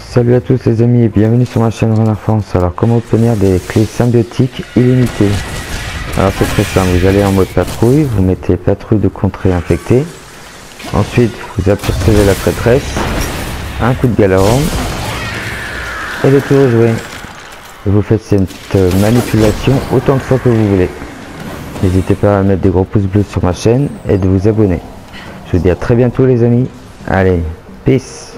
Salut à tous les amis et bienvenue sur ma chaîne Renard France. Alors comment obtenir des clés symbiotiques illimitées? Alors c'est très simple, vous allez en mode patrouille, vous mettez patrouille de contrée infectée. Ensuite vous apercevez la prêtresse, un coup de Galaron et le tour est joué. Et vous faites cette manipulation autant de fois que vous voulez. N'hésitez pas à mettre des gros pouces bleus sur ma chaîne et de vous abonner. Je vous dis à très bientôt les amis. Allez, peace.